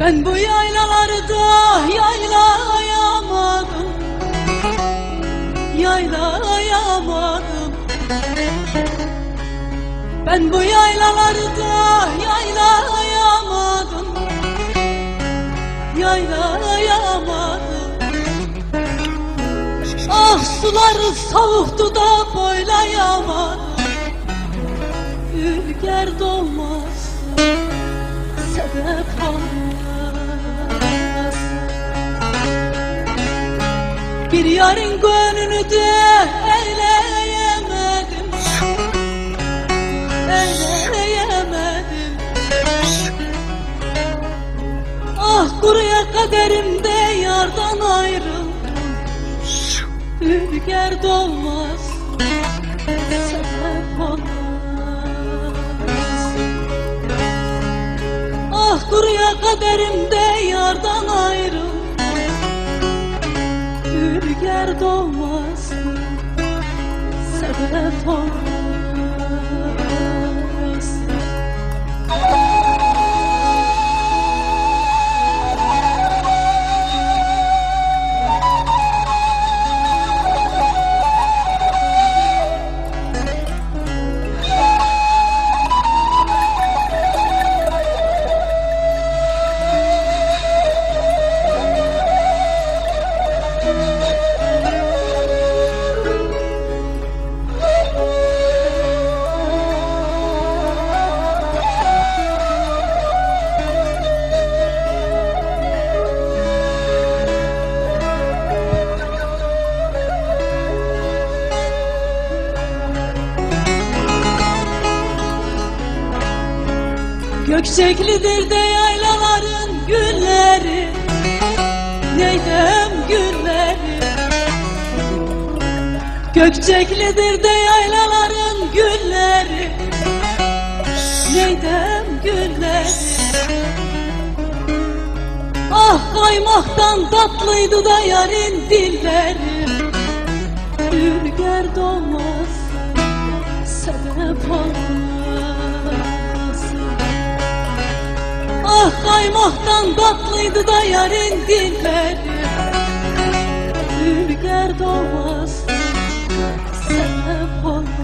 Ben bu yaylalarda yaylayamadım, yaylayamadım. Ben bu yaylalarda yaylayamadım, yaylayamadım. Ah suları soğuktu da boylayamadım. Ülker dolmaz sebep olmaz. Bir yarın gönlünü de eyleyemedim, eyleyemedim. Ah kuruya kaderimde yardan ayrıldım. Ülker dolmaz sebep olmaz. Ah kuruya kaderimde yardan ayrıldım. Ülker dolmaz sebep olmaz. Gökçeklidir de yaylaların gülleri, neydem gülleri. Gökçeklidir de yaylaların gülleri, neydem gülleri. Ah kaymaktan tatlıydı da yarın dilleri. Ülker dolmaz sebep olmaz. Ah kaymaktan tatlıydı da yarın dilleri. Ülker dolmaz sebep olmaz.